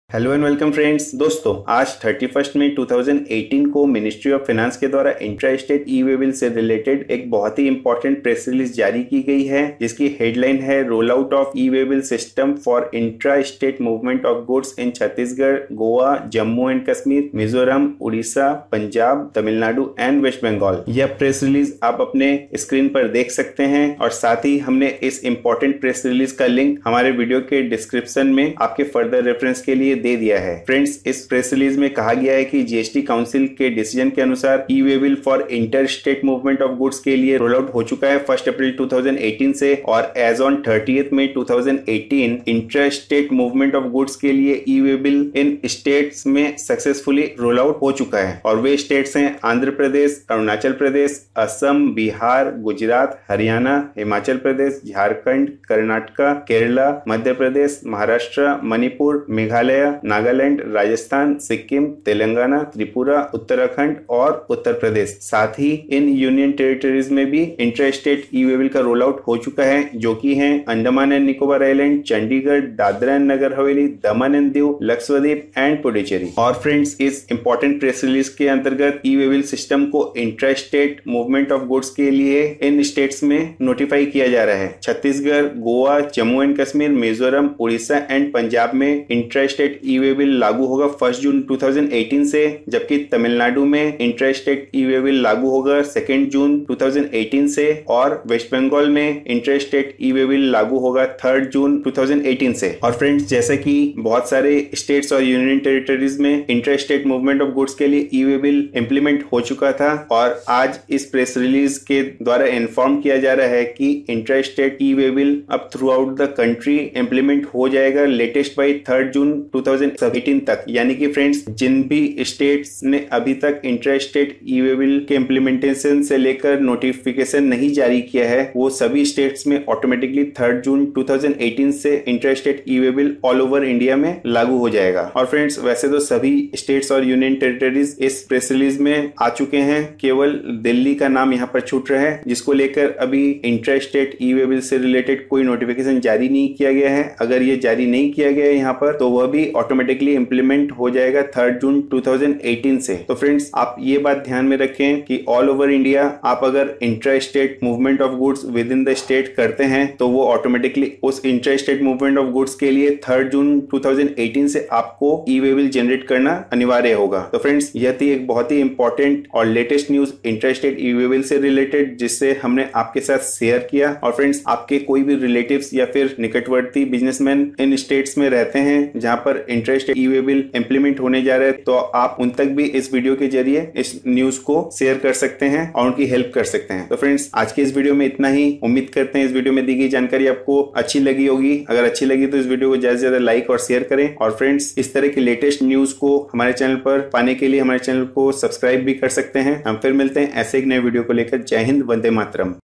Hello and welcome friends. दोस्तों आज 31 मई 2018 को मिनिस्ट्री ऑफ फाइनेंस के द्वारा intra state e way bill से रिलेटेड एक बहुत ही इंपॉर्टेंट प्रेस रिलीज जारी की गई है, जिसकी हेडलाइन है roll out of e way bill system for intra state movement of goods in Chhattisgarh, Goa, Jammu and Kashmir, Mizoram, Orissa, Punjab, Tamil Nadu and west Bengal. यह प्रेस रिलीज आप अपने स्क्रीन पर देख सकते हैं और साथ ही हमने इस इंपॉर्टेंट प्रेस रिलीज का लिंक हमारे वीडियो के डिस्क्रिप्शन में आपके फर्दर रेफरेंस के लिए दे दिया है। फ्रेंड्स, इस प्रेस रिलीज में कहा गया है कि जीएसटी काउंसिल के डिसीजन के अनुसार e way bill for inter state movement of goods के लिए रोल आउट हो चुका है 1 अप्रैल 2018 से, और एज ऑन 30 मई 2018 inter state movement of goods के लिए e way bill in states में सक्सेसफुली रोल आउट हो चुका है। और वे स्टेट्स हैं आंध्र प्रदेश, अरुणाचल प्रदेश, असम, बिहार, गुजरात, हरियाणा, हिमाचल प्रदेश, झारखंड, कर्नाटका, केरला, मध्य प्रदेश, महाराष्ट्र, मणिपुर, मेघालय, नागालैंड, राजस्थान, सिक्किम, तेलंगाना, त्रिपुरा, उत्तराखंड और उत्तर प्रदेश। साथ ही इन यूनियन टेरिटरीज में भी inter state e way bill का रोल आउट हो चुका है, जो कि हैं Andaman and Nicobar island, Chandigarh, Dadra and Nagar Haveli, Daman and Diu, Lakshadweep and Puducherry. और फ्रेंड्स, इस इंपॉर्टेंट प्रेस रिलीज के अंतर्गत ई वे बिल सिस्टम को inter state movement of goods के लिए इन स्टेट्स में नोटिफाई किया जा रहा है। छत्तीसगढ़, गोवा, जम्मू एंड कश्मीर, मिजोरम, उड़ीसा एंड पंजाब में inter state e way bill लागू होगा 1 जून 2018 से, जबकि तमिलनाडु में inter state e way bill लागू होगा 2 जून 2018 से, और वेस्ट बंगाल में inter state e way bill लागू होगा 3 जून 2018 से। और फ्रेंड्स, जैसे कि बहुत सारे स्टेट्स और यूनियन टेरिटरीज में inter state movement of goods के लिए ई वे बिल इंप्लीमेंट हो चुका था, और आज इस प्रेस रिलीज के द्वारा इन्फॉर्म किया जा रहा है कि inter state e way bill अब throughout the country implement हो जाएगा लेटेस्ट बाई 3 जून 2018 तक। यानी कि फ्रेंड्स, जिन भी स्टेट्स ने अभी तक inter state e way bill के इम्प्लीमेंटेशन से लेकर नोटिफिकेशन नहीं जारी किया है, वो सभी स्टेट्स में ऑटोमेटिकली 3 जून 2018 से inter state e way bill all over India में लागू हो जाएगा। और फ्रेंड्स, वैसे तो सभी स्टेट्स और यूनियन टेरिटरीज इस प्रेस रिलीज में आ चुके हैं, केवल दिल्ली का नाम यहाँ पर छूट रहा है, जिसको लेकर अभी inter state e way bill से रिलेटेड कोई नोटिफिकेशन जारी नहीं किया गया है। अगर ये जारी नहीं किया गया है यहाँ पर, तो वह भी ऑटोमेटिकली इंप्लीमेंट हो जाएगा 3 जून 2018 से। तो फ्रेंड्स, आप ये बात ध्यान में रखें कि ऑल ओवर इंडिया आप अगर inter state movement of goods within the state करते हैं, तो वो ऑटोमेटिकली उस inter state movement of goods के लिए 3 जून 2018 से आपको ई वे बिल जनरेट करना अनिवार्य होगा। तो फ्रेंड्स, यह थी एक बहुत ही इंपॉर्टेंट और latest news inter state e way bill से रिलेटेड, जिससे हमने आपके साथ शेयर किया। और फ्रेंड्स, आपके कोई भी रिलेटिव्स या फिर निकटवर्ती बिजनेसमैन इन स्टेट्स में रहते हैं जहां पर inter state e way bill implement होने जा रहा है, तो आप उन तक भी इस वीडियो के जरिए इस न्यूज को शेयर कर सकते हैं और उनकी हेल्प कर सकते हैं। तो फ्रेंड्स, आज के इस वीडियो में इतना ही। उम्मीद करते हैं इस वीडियो में दी गई जानकारी आपको अच्छी लगी होगी। अगर अच्छी लगी तो इस वीडियो को ज्यादा से ज्यादा लाइक और शेयर करें। और फ्रेंड्स, इस तरह की लेटेस्ट न्यूज को हमारे चैनल पर पाने के लिए हमारे चैनल को सब्सक्राइब भी कर सकते हैं। हम फिर मिलते हैं ऐसे एक नए वीडियो को लेकर। जय हिंद, वंदे मातरम।